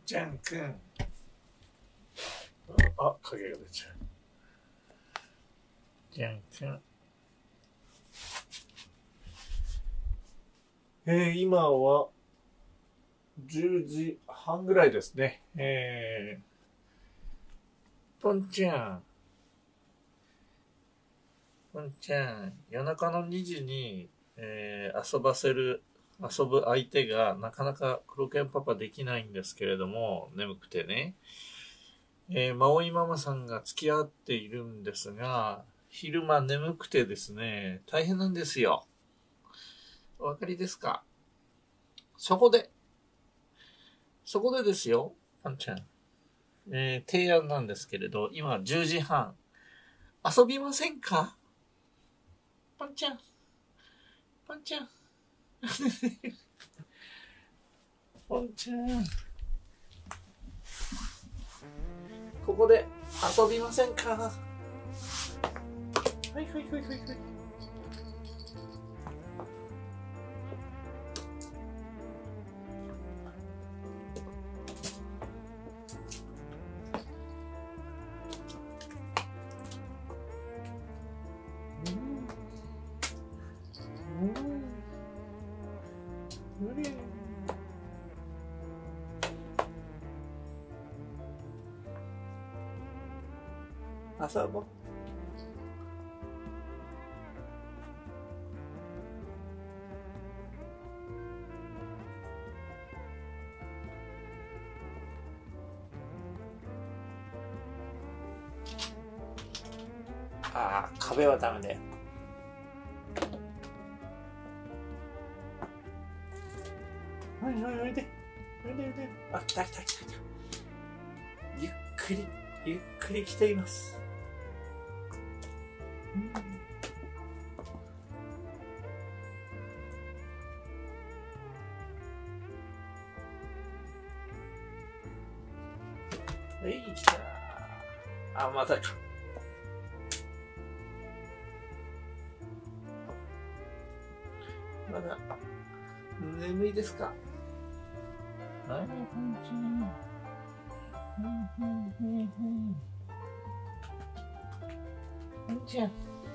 ちゃんくん。あ、影が出ちゃう。ちゃんくん。今は10時半ぐらいですね。ぽんちゃん。ぽんちゃん、夜中の2時に、遊ぶ相手がなかなか黒犬パパできないんですけれども、眠くてね。マオイママさんが付き合っているんですが、昼間眠くてですね、大変なんですよ。お分かりですか？そこでですよ、パンちゃん。提案なんですけれど、今10時半。遊びませんか？パンちゃん。パンちゃん。パンちゃん。ここで遊びませんか？はいはいはいはいはい。遊ぼう。ああ、壁はダメだよ。はいはい、おいで。おいでおいで。あ、来た来た来た来た。ゆっくり来ています。はい、来た。あ、またか。まだ眠いですか？はい、こんにちは。こんにちは。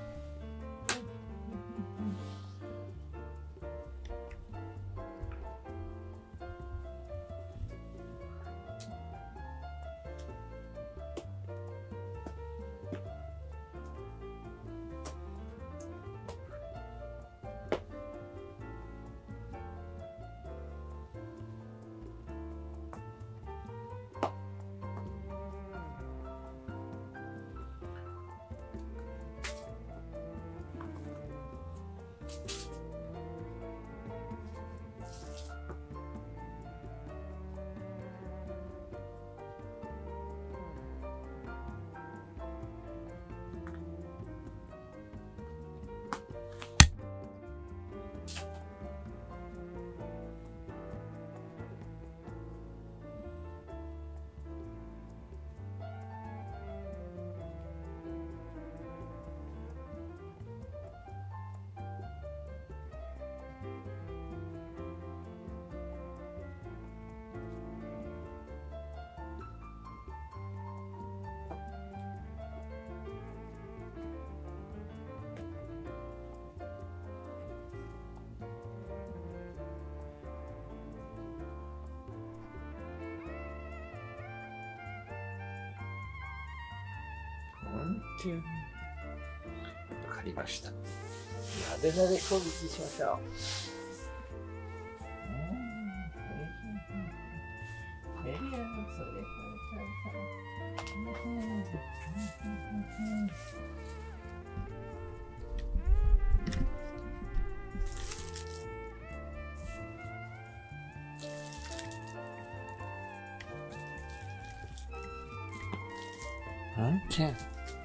わかりました。なでなで攻撃しましょう。パンちゃん。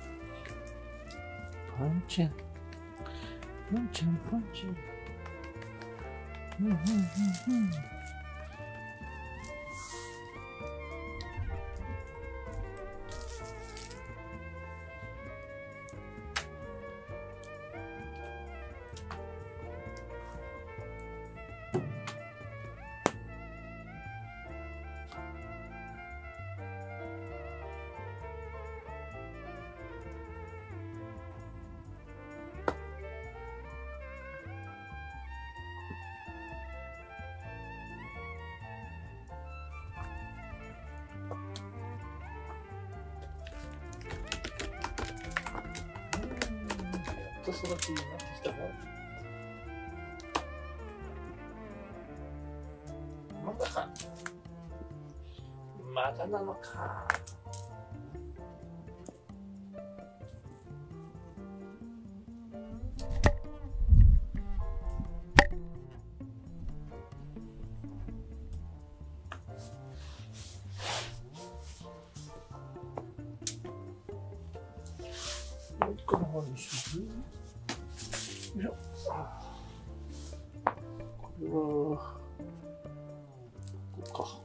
パンちゃん。パンちゃん、パンちゃん。 とその気になってきたな。まだか。まだなのか。もう一個の方にします。よいしょ。これはここか。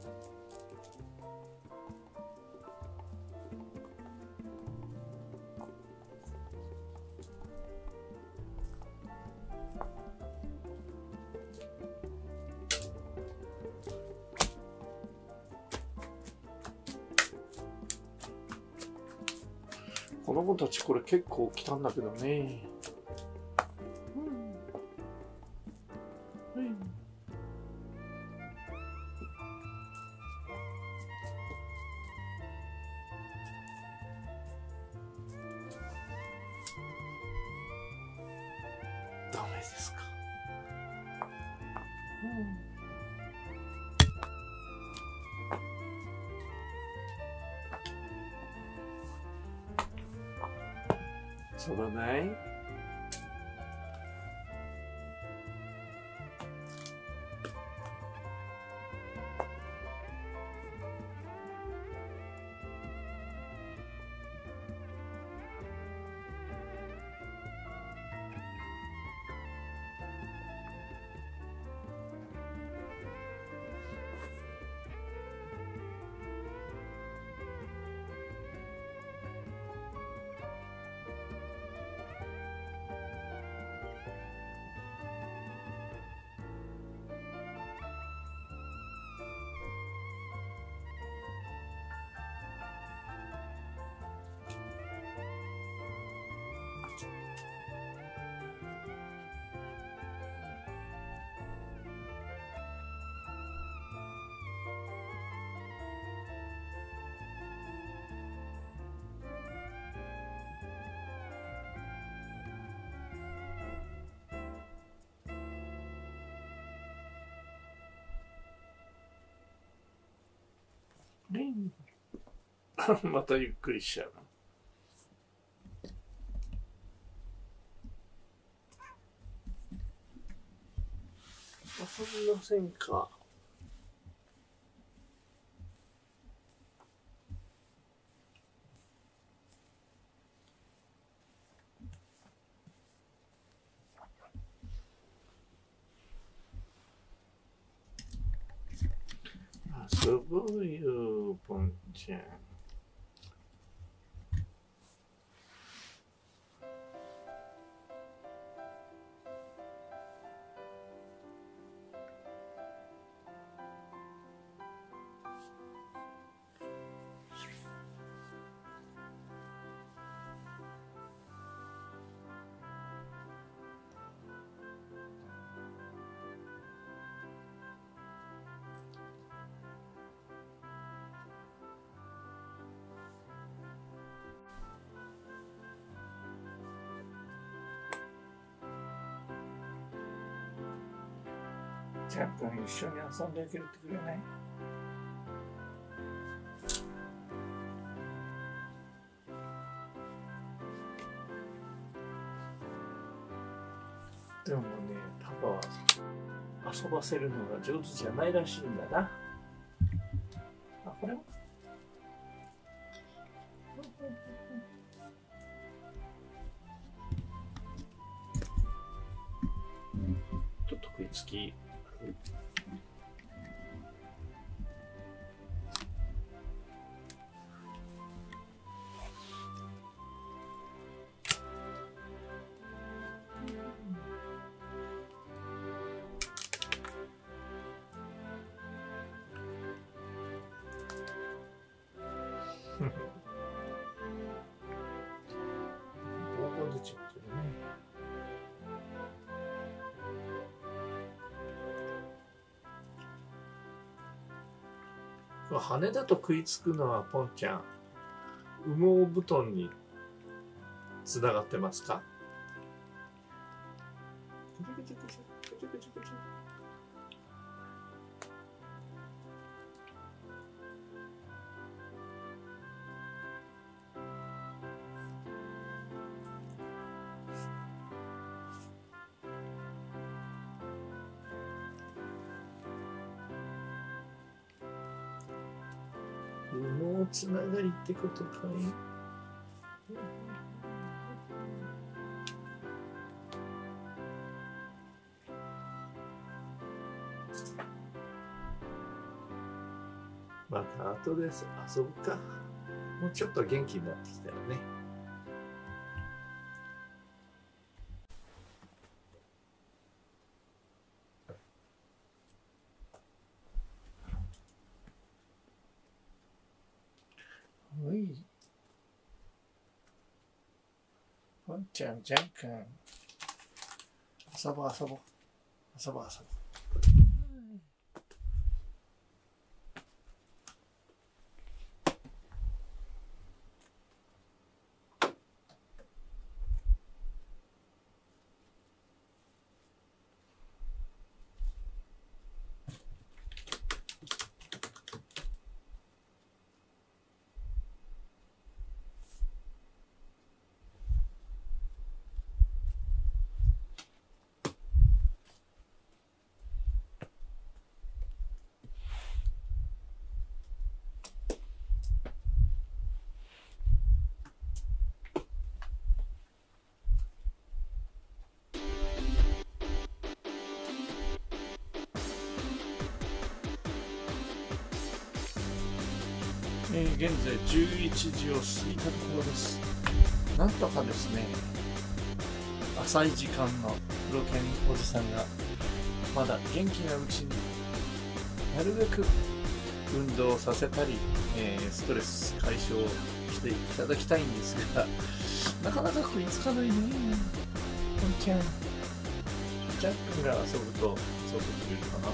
この子たちこれ結構来たんだけどね。ダメですか。そうだない。またゆっくりしちゃう。遊びませんか。遊ぼうよ、ポンちゃん。ちゃんと一緒に遊んであげるってくれない？でもね、パパは遊ばせるのが上手じゃないらしいんだな。あ、これもちょっと食いつき。棒が出ちゃってるね。羽だと食いつくのはポンちゃん、羽毛布団につながってますか？ ちょこちょこちょこちょこちょこ。羽毛つながりってことかい。また後で遊ぶか。もうちょっと元気になってきたよね。おい。ワンちゃん、ジャン君。遊ぼう遊ぼう。遊ぼう遊ぼう。現在11時を過ぎたところです。なんとかですね、浅い時間のプロケンおじさんがまだ元気なうちになるべく運動させたり、ストレス解消していただきたいんですが、なかなか食いつかないね。ワンちゃん、ジャックが遊ぶと遊ぶとくれるかな。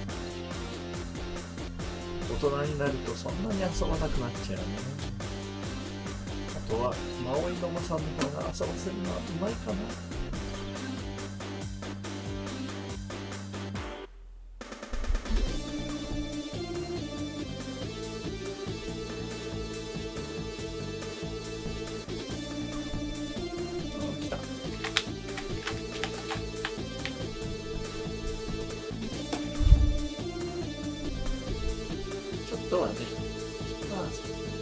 大人になるとそんなに遊ばなくなっちゃうね。あとはマオイママさんの方が遊ばせるのはうまいかな。来た。ちょっとはね、まあそうかな。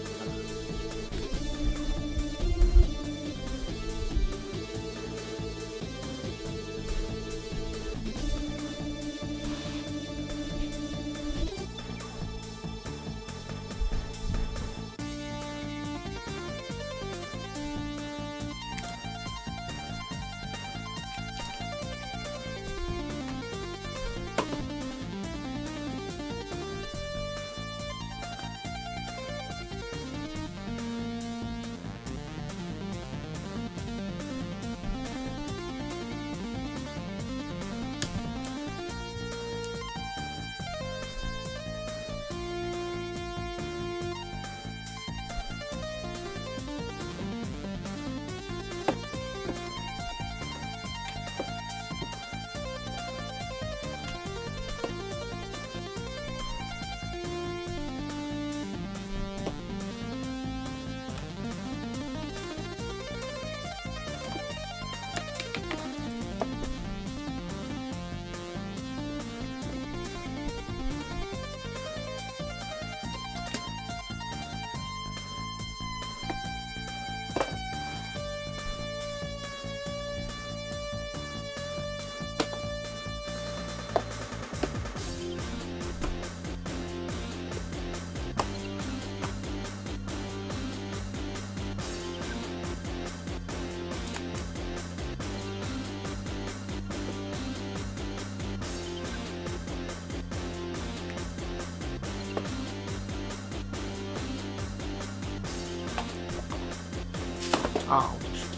ああ、落とした。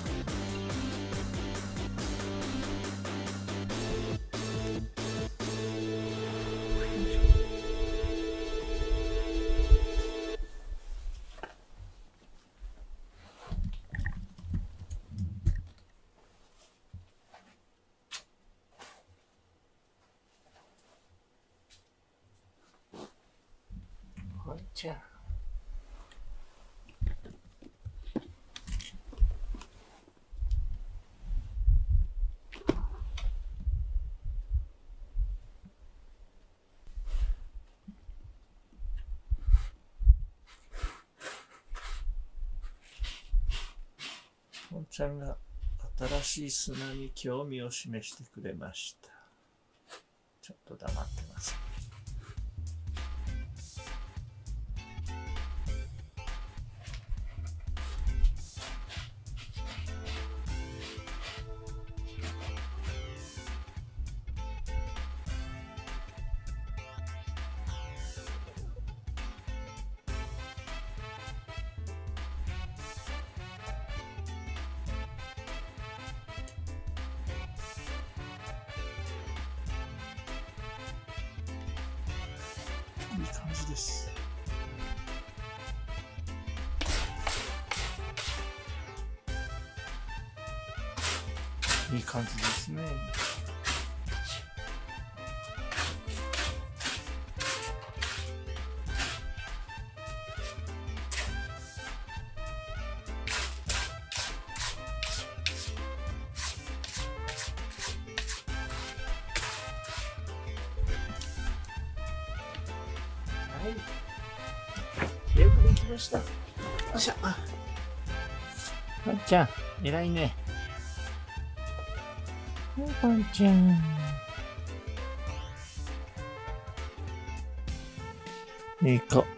ちゃん。ポンちゃんが新しい砂に興味を示してくれました。ちょっと黙ってます。いい感じです。いい感じですね。はい。よくできました。よっしゃ。ポンちゃん、偉いね。ポンちゃん。いい子。ポン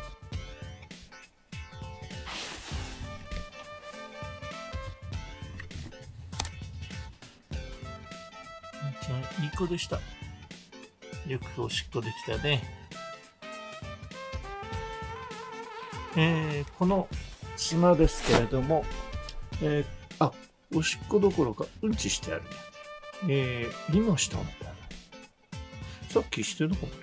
ちゃん、いい子でした。よくおしっこできたね。この砂ですけれども、おしっこどころかうんちしてあるね。今したんだ。さっきしてなかった。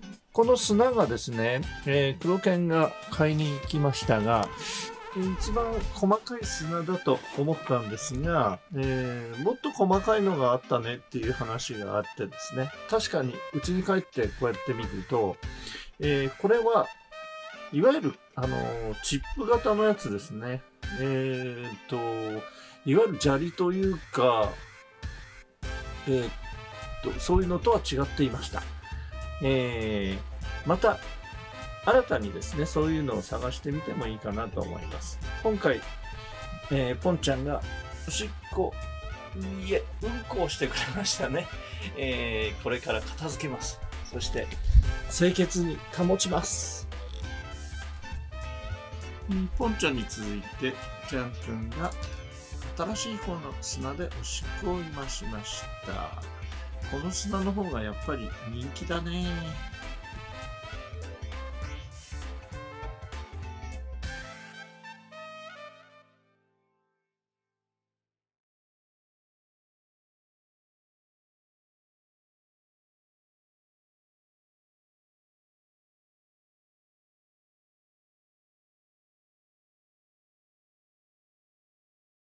この砂がですね、黒犬が買いに行きましたが、一番細かい砂だと思ったんですが、もっと細かいのがあったねっていう話があってですね、確かに家に帰ってこうやって見ると、これはいわゆる、チップ型のやつですね。いわゆる砂利というか、そういうのとは違っていました。また、新たにですね、そういうのを探してみてもいいかなと思います。今回、ポンちゃんがおしっこ、うんこをしてくれましたね。これから片付けます。そして、清潔に保ちます。ポンちゃんに続いて、ジャン君が新しい方の砂でおしっこを今しました。この砂の方がやっぱり人気だね。